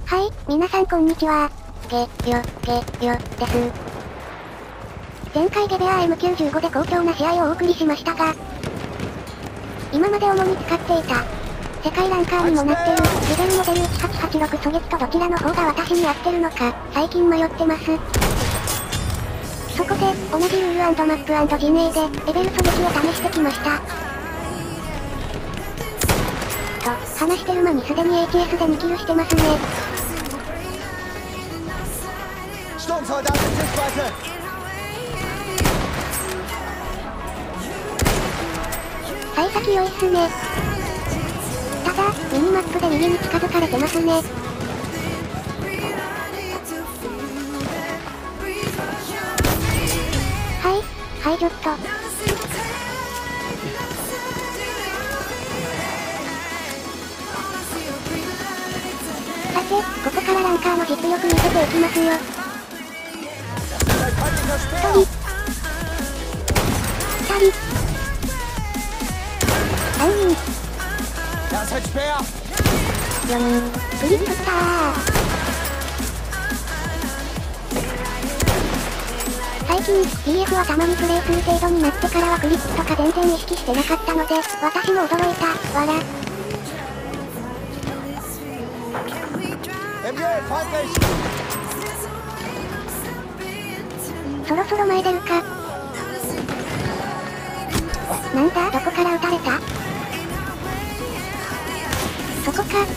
はい、皆さんこんにちは。です。。前回ゲベア M95 で好調な試合をお送りしましたが、今まで主に使っていた、世界ランカーにもなってる、リベルモデル1886狙撃とどちらの方が私に合ってるのか、最近迷ってます。そこで、同じルール&マップ&陣営で、レベル狙撃を試してきました。と、話してる間にすでに HS で2キルしてますね。幸先良いっすね。ただ、ミニマップで右に近づかれてますね。はい、ちょっと。さて、ここからランカーの実力見せていきますよ。1人。2人。3人。4人。クリップスター。最近、PF はたまにプレイする程度になってからはクリップとか全然意識してなかったので、私も驚いた、わら。そろそろ前出るか。なんだ、どこから撃たれた？そこか。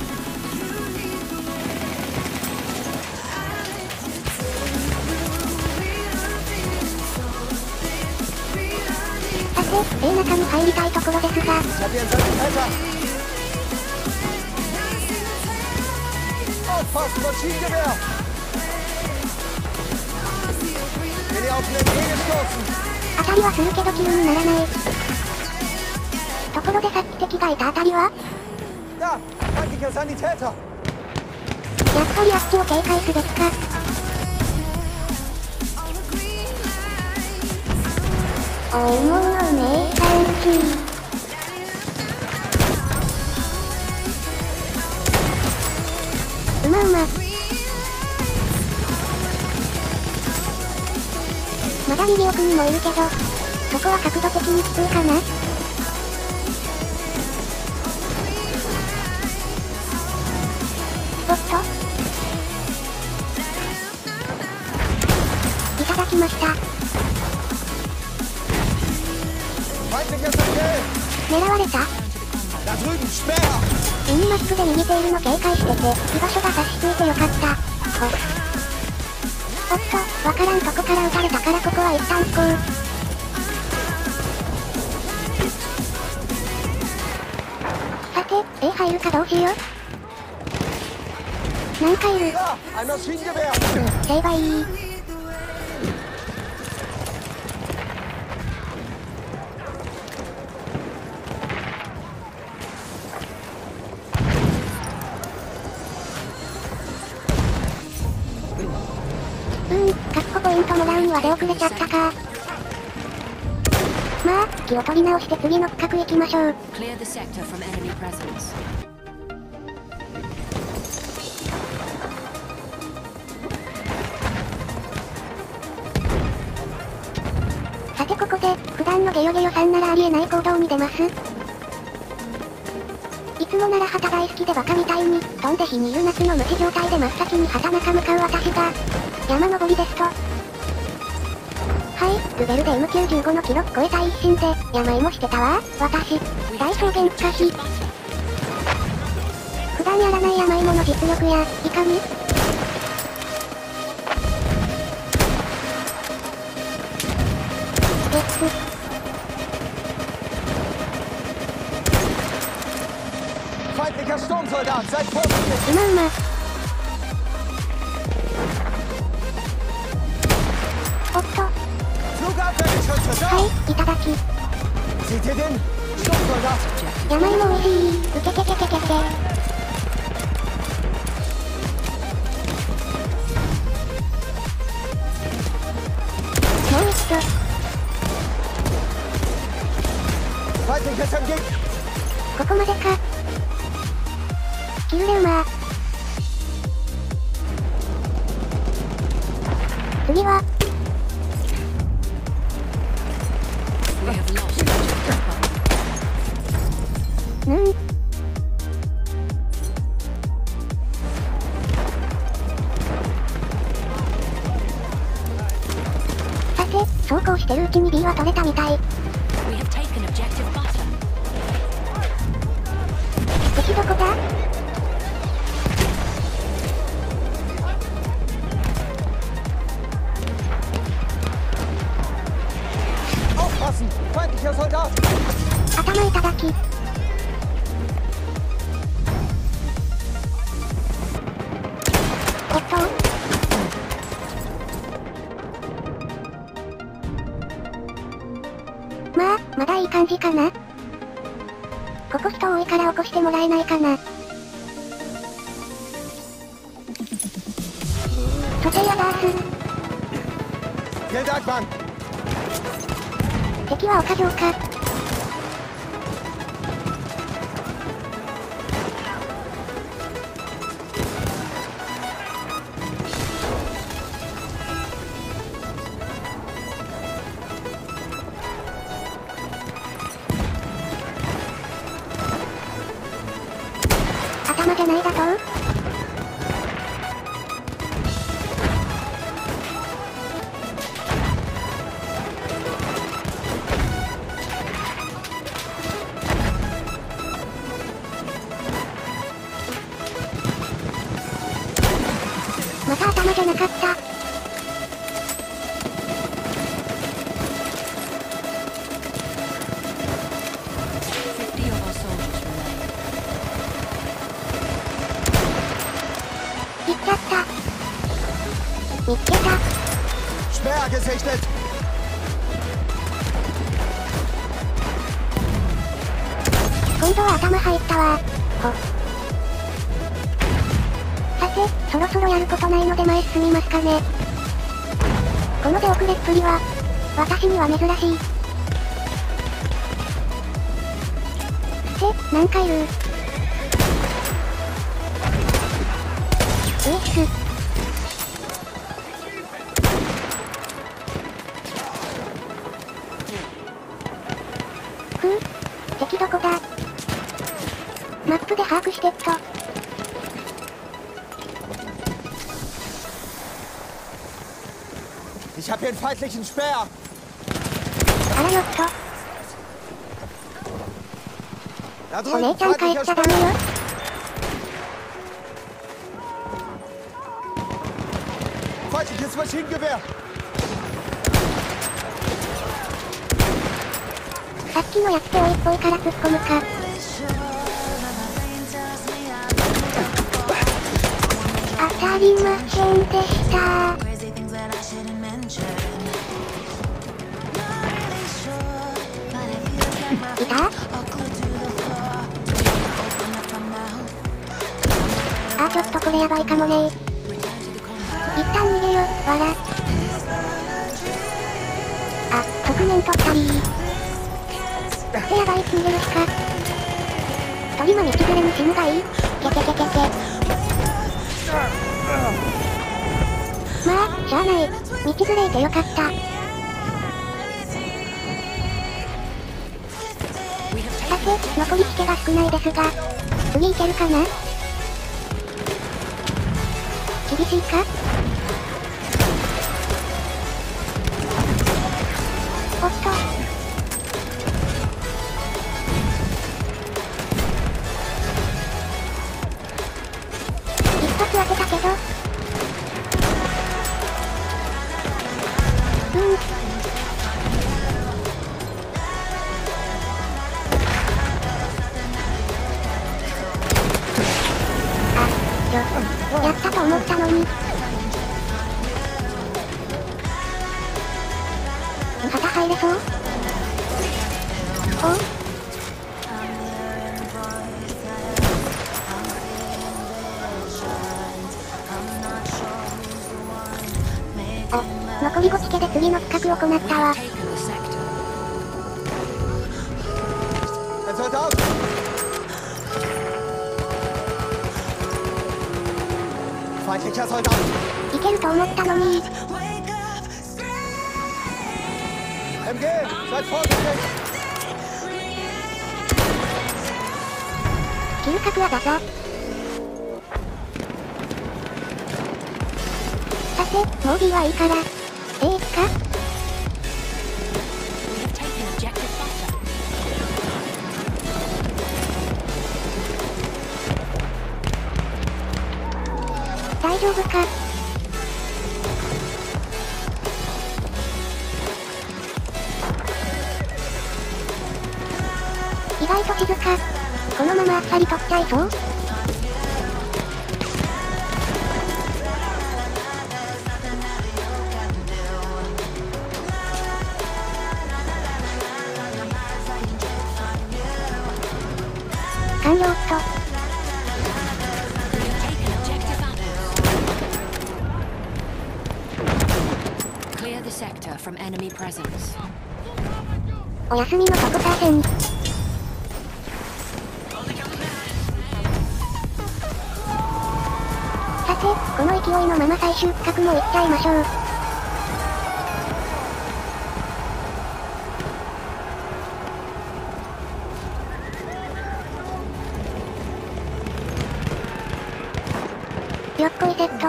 さて、中に入りたいところですが。当たりはするけどキルにならない。ところでさっき敵がいた当たりは？やっぱりあっちを警戒すべきか。お芋の名産地。うま。まだ右奥にもいるけど、そこは角度的にきついかな？おっと？いただきました。狙われた？ミニマップで逃げているの警戒してて、居場所が察しついてよかった。おっと、わからんとこから撃たれたからここは一旦飛行。さて、入るかどうしよう。なんかいる。成敗。確保ポイントもらうには出遅れちゃったか。まあ、気を取り直して次の区画行きましょう。さてここで、普段のゲヨゲヨさんならありえない行動に出ます。いつもなら旗大好きでバカみたいに、飛んで火にいる夏の虫状態で真っ先に旗中向かう私が、山登りですと。はい、ルベルで M95 の記録超えた一心で、山芋してたわ、私。大草原不可避。普段やらない山芋の実力や、いかに？うま。おっと。はい、いただき。山芋美味しい。うけけけけけけ。もう一度。ここまでか。キルレウマー。 次はさて、そうこうしてるうちに B は取れたみたい。敵どこだ？頭いただき。まあ、まだいい感じかな。ここ人多いから起こしてもらえないかな。ソテイアダース。敵は丘上か。頭じゃないだと？また頭じゃなかった。行っちゃった。見つけた。今度は頭入ったわ。さて、そろそろやることないので前進みますかね。この出遅れっぷりは、私には珍しい。って、なんかいる。うえっす。敵どこだ？マップで把握してっと。 Ich habe hier einen feindlichen Speer. あらよっと。お姉ちゃん帰っちゃダメよ。 Feindliches Maschinengewehr. さっきのやつ手多いっぽいから突っ込むか。当たりませんでした。いた？あ、ちょっとこれやばいかもね。一旦逃げよ、わら。あ、側面取ったりってやばい、逃げるしか。鳥間道連れに死ぬがいい。けけけけけ。まあ、しゃあない。道連れいてよかった。さて、残り引けが少ないですが、次いけるかな？厳しいか？おっと。一発当てたけど。やったと思ったのに。旗入れそう？お？あ、残り5チケで次の企画を行ったわ。いけると思ったのに。 MG, seid vorsichtig! 嗅覚はだぞ。さて、もう B はいいから。A 行くか？大丈夫か？意外と静か。このままあっさり取っちゃいそう？完了っと。 Clear the sector from enemy presence. お休みのとこさせん。さて、この勢いのまま最終区画も行っちゃいましょう。よっこいセット。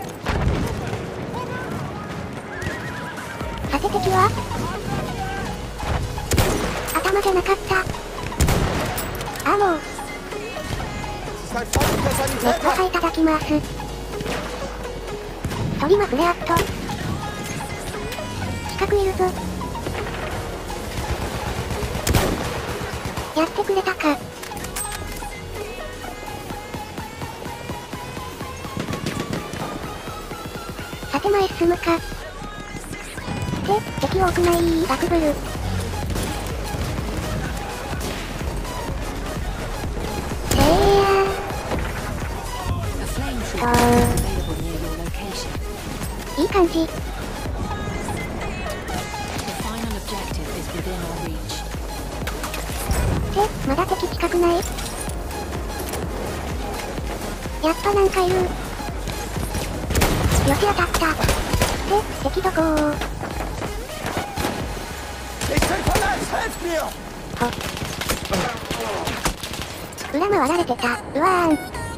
さて敵は頭じゃなかった。あ、もう。 Es ist ein feindlicher レッド Sanitäter! ハイいただきます。トリマフレアット。近くいるぞ。やってくれたか。さて前進むか。敵多くないバクブル。いい感じ。で、まだ敵近くない？やっぱなんかいる。よし当たった。で、敵どこー？ Ich bin verletzt! Helft mir! 裏回られてた。うわーん。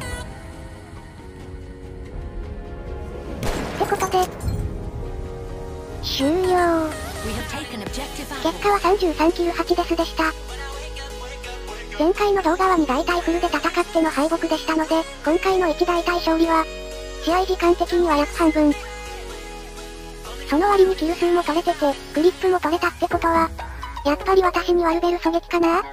ってことで、終了。結果は33キル8デスでした。前回の動画は2大隊フルで戦っての敗北でしたので、今回の1大隊勝利は、試合時間的には約半分。その割にキル数も取れてて、クリップも取れたってことは、やっぱり私にはルベル狙撃かな？はい、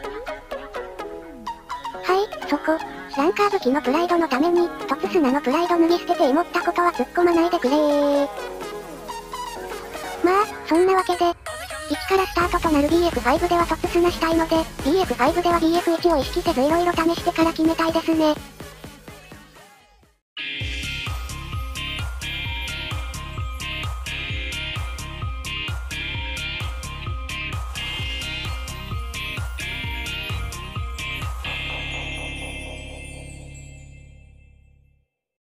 そこ。ランカー武器のプライドのために、凸砂のプライド脱ぎ捨てて思ったことは突っ込まないでくれー。まあ、そんなわけで、1からスタートとなる BF5 では凸砂したいので、BF5 では BF1 を意識せず色々試してから決めたいですね。